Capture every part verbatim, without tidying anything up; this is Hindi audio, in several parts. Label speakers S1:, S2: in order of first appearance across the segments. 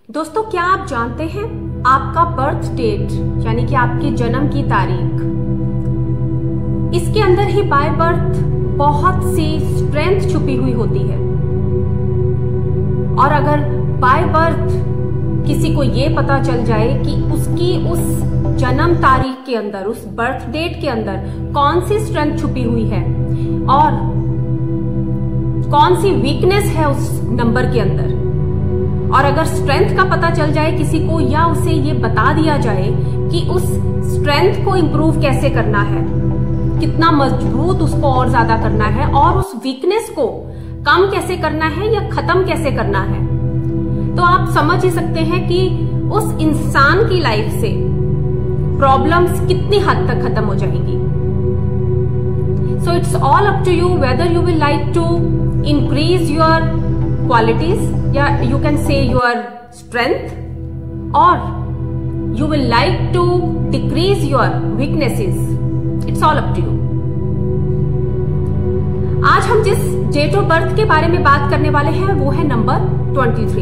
S1: दोस्तों, क्या आप जानते हैं आपका बर्थ डेट यानी कि आपके जन्म की तारीख, इसके अंदर ही बाय बर्थ बहुत सी स्ट्रेंथ छुपी हुई होती है। और अगर बाय बर्थ किसी को ये पता चल जाए कि उसकी उस जन्म तारीख के अंदर, उस बर्थ डेट के अंदर कौन सी स्ट्रेंथ छुपी हुई है और कौन सी वीकनेस है उस नंबर के अंदर, और अगर स्ट्रेंथ का पता चल जाए किसी को या उसे ये बता दिया जाए कि उस स्ट्रेंथ को इंप्रूव कैसे करना है, कितना मजबूत उसको और ज्यादा करना है, और उस वीकनेस को कम कैसे करना है या खत्म कैसे करना है, तो आप समझ ही सकते हैं कि उस इंसान की लाइफ से प्रॉब्लम्स कितनी हद तक खत्म हो जाएंगी। So it's all up to you whether you will like to increase your qualities, yeah, you can say your strength, or you will like to decrease your weaknesses. It's all up to you. आज हम जिस डेट ऑफ बर्थ के बारे में बात करने वाले हैं वो है नंबर तेईस।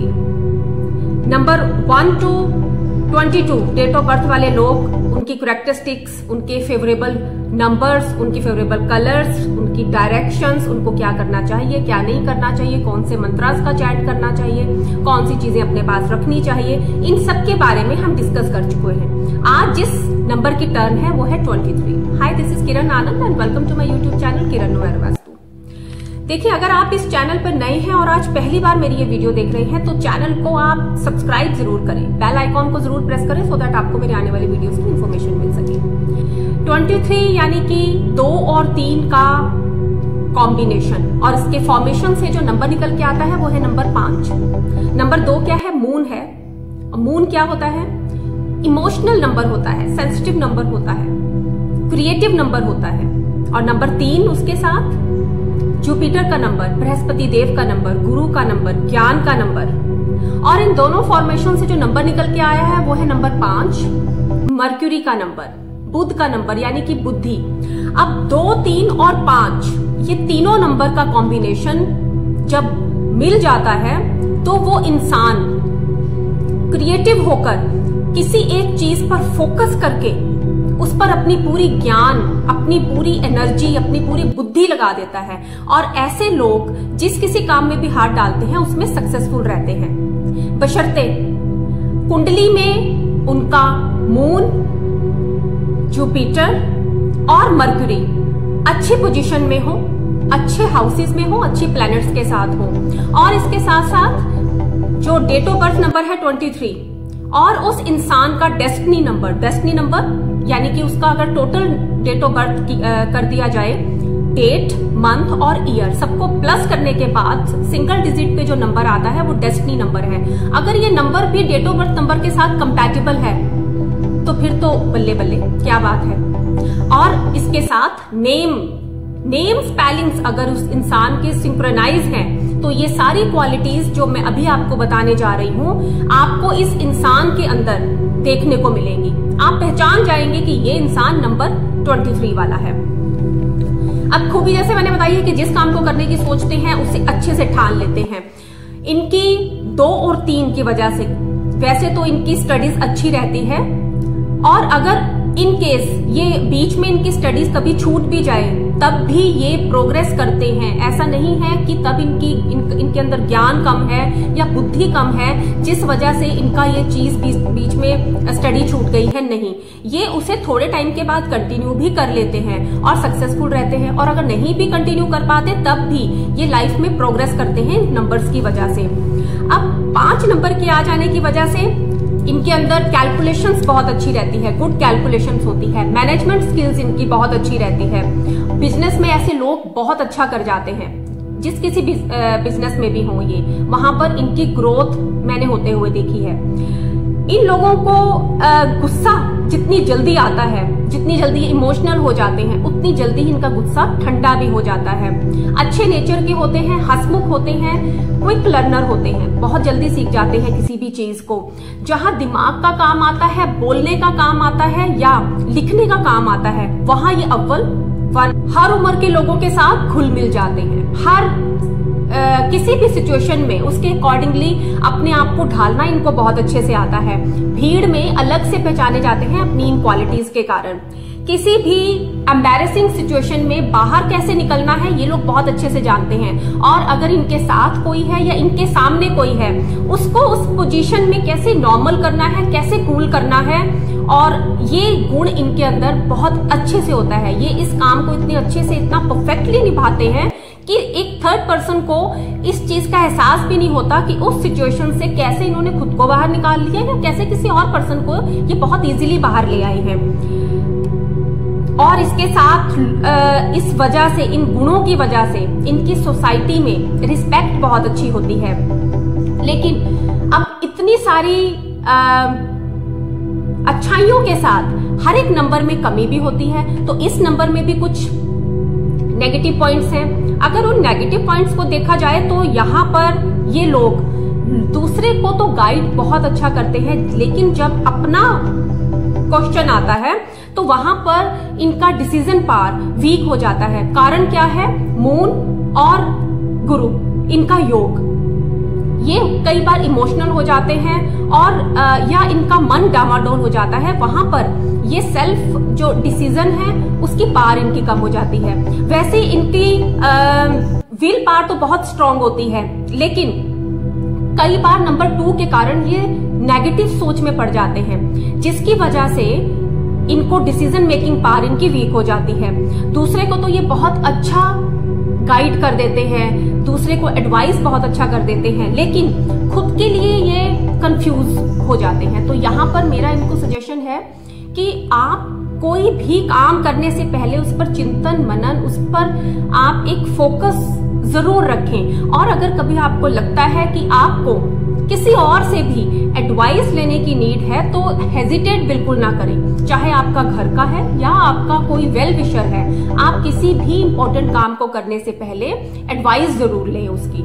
S1: नंबर वन टू बाईस डेट ऑफ बर्थ वाले लोग, उनकी कैरेक्टरिस्टिक्स, उनके फेवरेबल नंबर्स, उनकी फेवरेबल कलर्स, उनकी डायरेक्शंस, उनको क्या करना चाहिए, क्या नहीं करना चाहिए, कौन से मंत्रास का चैट करना चाहिए, कौन सी चीजें अपने पास रखनी चाहिए, इन सब के बारे में हम डिस्कस कर चुके हैं। आज जिस नंबर की टर्न है वो है तेईस। Hi, this is Kiran Anand and welcome to my YouTube channel Kiran नोयर वास्तु। देखिए, अगर आप इस चैनल पर नए हैं और आज पहली बार मेरी ये वीडियो देख रहे हैं तो चैनल को आप सब्सक्राइब जरूर करें, बेल आइकॉन को जरूर प्रेस करें सो दैट आपको मेरे आने वाली वीडियोस की इन्फॉर्मेशन मिल सके। तेईस यानी कि दो और तीन का कॉम्बिनेशन, और इसके फॉर्मेशन से जो नंबर निकल के आता है वो है नंबर पांच। नंबर दो क्या है? मून है। मून क्या होता है? इमोशनल नंबर होता है, सेंसिटिव नंबर होता है, क्रिएटिव नंबर होता है। और नंबर तीन उसके साथ जुपिटर का नंबर, बृहस्पति देव का नंबर, गुरु का नंबर, ज्ञान का नंबर। और इन दोनों फॉर्मेशन से जो नंबर निकल के आया है वो है नंबर पांच, मर्क्यूरी का नंबर, बुध का नंबर यानी कि बुद्धि। अब दो, तीन और पांच, ये तीनों नंबर का कॉम्बिनेशन जब मिल जाता है तो वो इंसान क्रिएटिव होकर किसी एक चीज पर फोकस करके उस पर अपनी पूरी ज्ञान, अपनी पूरी एनर्जी, अपनी पूरी बुद्धि लगा देता है। और ऐसे लोग जिस किसी काम में भी हाथ डालते हैं उसमें सक्सेसफुल रहते हैं, बशर्ते कुंडली में उनका मून, जुपिटर और मर्क्यूरी अच्छी पोजीशन में हो, अच्छे हाउसेस में हो, अच्छी प्लैनेट्स के साथ हो। और इसके साथ साथ जो डेट ऑफ बर्थ नंबर है तेईस और उस इंसान का डेस्टिनी नंबर, डेस्टिनी नंबर यानी कि उसका अगर टोटल डेट ऑफ बर्थ कर दिया जाए, डेट, मंथ और ईयर सबको प्लस करने के बाद सिंगल डिजिट पे जो नंबर आता है वो डेस्टिनी नंबर है। अगर ये नंबर भी डेट ऑफ बर्थ नंबर के साथ कंपैटिबल है तो फिर तो बल्ले बल्ले, क्या बात है। और इसके साथ नेम, नेम स्पेलिंग्स अगर उस इंसान के सिंक्रोनाइज हैं तो ये सारी क्वालिटीज जो मैं अभी आपको बताने जा रही हूं आपको इस इंसान के अंदर देखने को मिलेंगी। आप पहचान जाएंगे कि ये इंसान नंबर तेईस वाला है। अब खूबी जैसे मैंने बताई है कि जिस काम को करने की सोचते हैं उसे अच्छे से ठान लेते हैं। इनकी दो और तीन की वजह से वैसे तो इनकी स्टडीज अच्छी रहती है, और अगर इन केस ये बीच में इनकी स्टडीज कभी छूट भी जाए तब भी ये प्रोग्रेस करते हैं। ऐसा नहीं है कि तब इनकी इन, इनके अंदर ज्ञान कम है या बुद्धि कम है जिस वजह से इनका ये चीज बीच, बीच में स्टडी छूट गई है, नहीं। ये उसे थोड़े टाइम के बाद कंटिन्यू भी कर लेते हैं और सक्सेसफुल रहते हैं। और अगर नहीं भी कंटिन्यू कर पाते तब भी ये लाइफ में प्रोग्रेस करते हैं नंबर्स की वजह से। अब पांच नंबर के आ जाने की वजह से इनके अंदर कैलकुलेशंस बहुत अच्छी रहती है, गुड कैलकुलेशंस होती है, मैनेजमेंट स्किल्स इनकी बहुत अच्छी रहती है। बिजनेस में ऐसे लोग बहुत अच्छा कर जाते हैं, जिस किसी बिजनेस में भी हो ये, वहां पर इनकी ग्रोथ मैंने होते हुए देखी है। इन लोगों को गुस्सा जितनी जल्दी आता है, जितनी जल्दी इमोशनल हो जाते हैं, उतनी जल्दी इनका गुस्सा ठंडा भी हो जाता है। अच्छे नेचर के होते हैं, हंसमुख होते हैं, क्विक लर्नर होते हैं, बहुत जल्दी सीख जाते हैं किसी भी चीज को। जहां दिमाग का काम आता है, बोलने का काम आता है या लिखने का काम आता है, वहां ये अव्वल वन हर उम्र के लोगों के साथ घुल मिल जाते हैं। हर आ, किसी भी सिचुएशन में उसके अकॉर्डिंगली अपने आप को ढालना इनको बहुत अच्छे से आता है। भीड़ में अलग से पहचाने जाते हैं अपनी इन क्वालिटीज के कारण। किसी भी एम्बैरेसिंग सिचुएशन में बाहर कैसे निकलना है ये लोग बहुत अच्छे से जानते हैं, और अगर इनके साथ कोई है या इनके सामने कोई है उसको उस पोजीशन में कैसे नॉर्मल करना है, कैसे कूल करना है, और ये गुण इनके अंदर बहुत अच्छे से होता है। ये इस काम को इतने अच्छे से, इतना परफेक्टली निभाते हैं कि एक थर्ड पर्सन को इस चीज का एहसास भी नहीं होता कि उस सिचुएशन से कैसे इन्होंने खुद को बाहर निकाल लिया या कैसे किसी और पर्सन को ये बहुत इजीली बाहर ले आए हैं। और इसके साथ इस वजह से, इन गुणों की वजह से इनकी सोसाइटी में रिस्पेक्ट बहुत अच्छी होती है। लेकिन अब इतनी सारी अच्छाइयों के साथ हर एक नंबर में कमी भी होती है, तो इस नंबर में भी कुछ नेगेटिव पॉइंट्स हैं। अगर उन नेगेटिव पॉइंट्स को देखा जाए तो यहाँ पर ये लोग दूसरे को तो गाइड बहुत अच्छा करते हैं, लेकिन जब अपना क्वेश्चन आता है तो वहां पर इनका डिसीजन पावर वीक हो जाता है। कारण क्या है? मून और गुरु, इनका योग, ये कई बार इमोशनल हो जाते हैं और या इनका मन डामाडोल हो जाता है। वहां पर ये सेल्फ जो डिसीजन है उसकी पावर इनकी कम हो जाती है। वैसे इनकी विल पावर तो बहुत स्ट्रांग होती है, लेकिन कई बार नंबर टू के कारण ये नेगेटिव सोच में पड़ जाते हैं, जिसकी वजह से इनको डिसीजन मेकिंग पावर इनकी वीक हो जाती है। दूसरे को तो ये बहुत अच्छा गाइड कर देते हैं, दूसरे को एडवाइस बहुत अच्छा कर देते हैं, लेकिन खुद के लिए ये कंफ्यूज हो जाते हैं। तो यहाँ पर मेरा इनको सजेशन है कि आप कोई भी काम करने से पहले उस पर चिंतन मनन, उस पर आप एक फोकस जरूर रखें। और अगर कभी आपको लगता है कि आपको किसी और से भी एडवाइस लेने की नीड है तो हेजिटेट बिल्कुल ना करें। चाहे आपका घर का है या आपका कोई वेल विशर है, आप किसी भी इंपॉर्टेंट काम को करने से पहले एडवाइस जरूर लें उसकी।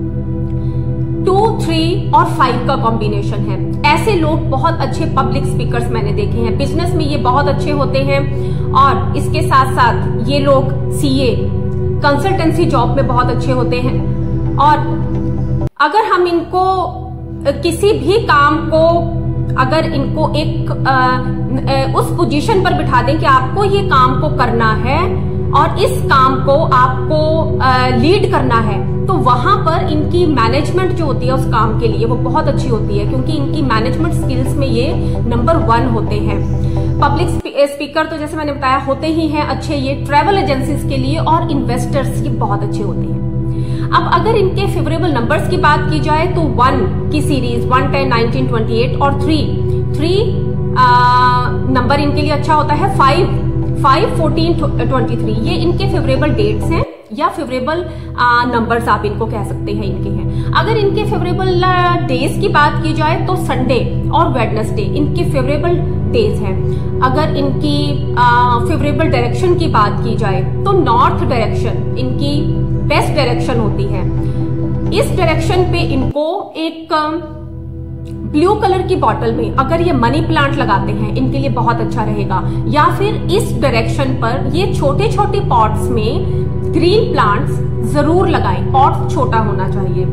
S1: टू, थ्री और फाइव का कॉम्बिनेशन है। ऐसे लोग बहुत अच्छे पब्लिक स्पीकर्स मैंने देखे हैं, बिजनेस में ये बहुत अच्छे होते हैं, और इसके साथ साथ ये लोग सीए, कंसल्टेंसी जॉब में बहुत अच्छे होते हैं। और अगर हम इनको किसी भी काम को, अगर इनको एक आ, उस पोजीशन पर बिठा दें कि आपको ये काम को करना है और इस काम को आपको आ, लीड करना है, तो वहां पर इनकी मैनेजमेंट जो होती है उस काम के लिए वो बहुत अच्छी होती है, क्योंकि इनकी मैनेजमेंट स्किल्स में ये नंबर वन होते हैं। पब्लिक स्पीकर तो जैसे मैंने बताया होते ही हैं अच्छे। ये ट्रैवल एजेंसीज के लिए और इन्वेस्टर्स ये बहुत अच्छे होते हैं। अब अगर इनके फेवरेबल नंबर्स की बात की जाए तो वन की series, one, ten, nineteen, twenty eight, और थ्री थ्री नंबर इनके लिए अच्छा होता है। Five, five, fourteen, twenty three ये इनके फेवरेबल डेट्स हैं या फेवरेबल नंबर्स आप इनको कह सकते हैं, इनके हैं। अगर इनके फेवरेबल डेज की बात की जाए तो संडे और वेडनेसडे इनके फेवरेबल डेज हैं। अगर इनकी फेवरेबल डायरेक्शन की बात की जाए तो नॉर्थ डायरेक्शन इनकी बेस्ट डायरेक्शन होती है। इस डायरेक्शन पे इनको एक ब्लू कलर की बॉटल में अगर ये मनी प्लांट लगाते हैं इनके लिए बहुत अच्छा रहेगा, या फिर इस डायरेक्शन पर ये छोटे छोटे पॉट्स में ग्रीन प्लांट्स जरूर लगाएं। पॉट छोटा होना चाहिए।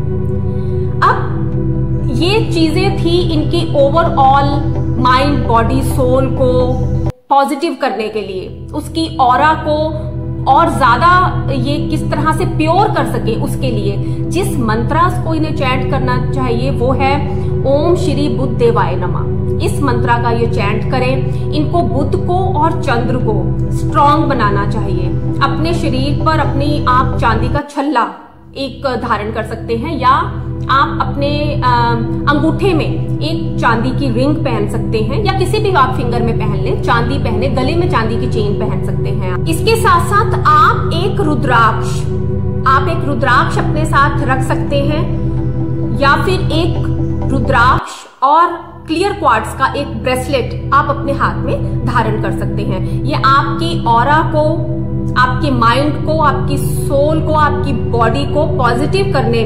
S1: अब ये चीजें थी इनकी ओवरऑल माइंड, बॉडी, सोल को पॉजिटिव करने के लिए, उसकी ऑरा को और ज्यादा ये किस तरह से प्योर कर सके उसके लिए जिस मंत्रास को इन्हें चैंट करना चाहिए वो है ओम श्री बुद्ध देवाय नमः। इस मंत्रा का ये चैंट करें। इनको बुद्ध को और चंद्र को स्ट्रांग बनाना चाहिए। अपने शरीर पर अपनी आप चांदी का छल्ला एक धारण कर सकते हैं, या आप अपने अंगूठे में एक चांदी की रिंग पहन सकते हैं, या किसी भी आप फिंगर में पहन लें, चांदी पहने, गले में चांदी की चेन पहन सकते हैं। इसके साथ साथ आप एक रुद्राक्ष आप एक रुद्राक्ष अपने साथ रख सकते हैं, या फिर एक रुद्राक्ष और क्लियर क्वार्ट्ज का एक ब्रेसलेट आप अपने हाथ में धारण कर सकते हैं। ये आपकी ऑरा को, आपके माइंड को, आपकी सोल को, आपकी बॉडी को पॉजिटिव करने में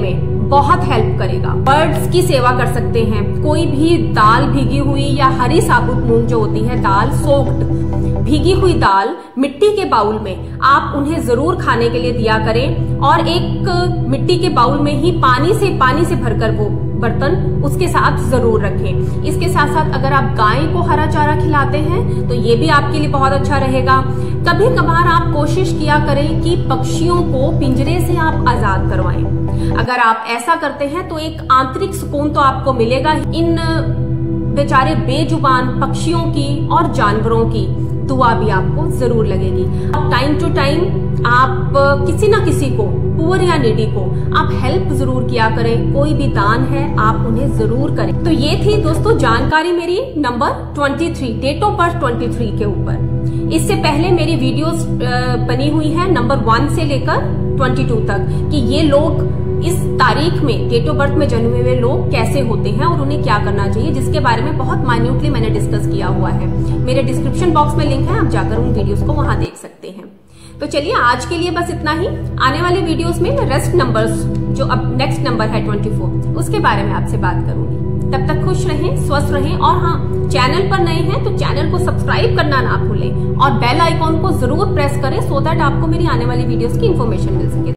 S1: बहुत हेल्प करेगा। बर्ड्स की सेवा कर सकते हैं। कोई भी दाल भीगी हुई या हरी साबुत मूंग जो होती है दाल, सोक्ड भीगी हुई दाल मिट्टी के बाउल में आप उन्हें जरूर खाने के लिए दिया करें, और एक मिट्टी के बाउल में ही पानी से पानी से भरकर वो बर्तन उसके साथ जरूर रखें। इसके साथ साथ अगर आप गाय को हरा चारा खिलाते हैं तो ये भी आपके लिए बहुत अच्छा रहेगा। कभी कभार आप कोशिश किया करें कि पक्षियों को पिंजरे से आप आजाद करवाएं। अगर आप ऐसा करते हैं तो एक आंतरिक सुकून तो आपको मिलेगा। इन बेचारे बेजुबान पक्षियों की और जानवरों की दुआ भी आपको जरूर लगेगी। टाइम टू टाइम आप किसी ना किसी को, पुअर या नीडी को आप हेल्प जरूर किया करें। कोई भी दान है आप उन्हें जरूर करें। तो ये थी दोस्तों जानकारी मेरी नंबर तेईस, डेट ऑफ बर्थ तेईस के ऊपर। इससे पहले मेरी वीडियोस बनी हुई है नंबर वन से लेकर बाईस तक कि ये लोग इस तारीख में डेट ऑफ बर्थ में जन्मे हुए लोग कैसे होते हैं और उन्हें क्या करना चाहिए, जिसके बारे में बहुत माइन्यूटली मैंने डिस्कस किया हुआ है। मेरे डिस्क्रिप्शन बॉक्स में लिंक है, आप जाकर उन वीडियोस को वहां देख सकते हैं। तो चलिए आज के लिए बस इतना ही। आने वाले वीडियोस में मैं रेस्ट नंबर्स, जो अब नेक्स्ट नंबर है चौबीस, उसके बारे में आपसे बात करूंगी। तब तक खुश रहें, स्वस्थ रहें, और हाँ, चैनल पर नए हैं तो चैनल को सब्सक्राइब करना ना भूलें और बेल आइकॉन को जरूर प्रेस करें सो दैट आपको मेरी आने वाली वीडियोस की इन्फॉर्मेशन मिल सके।